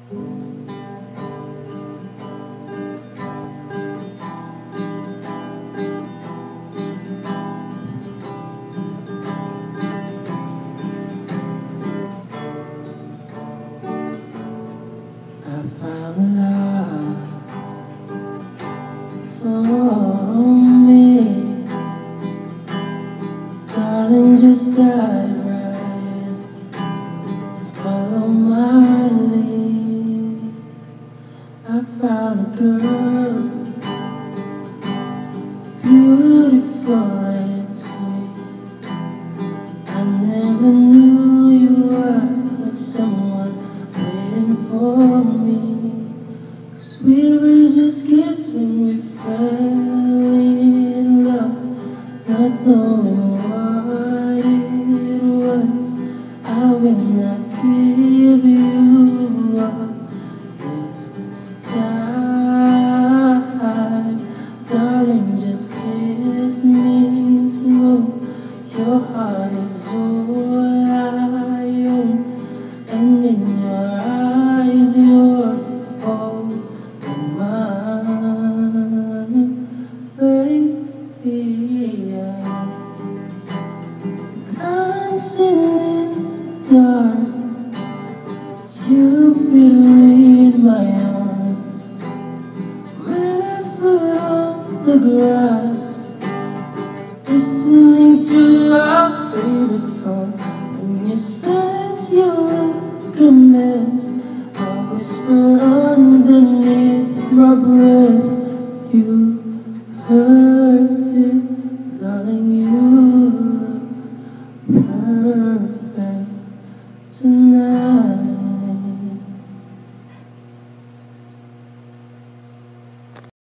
I found a love for me, darling, just dive right, follow my lead. I found a girl, beautiful and sweet. I never knew you were not someone waiting for me. 'Cause we were just kids when we fell in love, not knowing what it was. I will not give you up this time, darling, just kiss me slow. Your heart is all I own, and in your eyes you're all mine, baby. Dancing in the dark, you between my arms, barefoot on the grass, listening to our favorite song. When you said you would come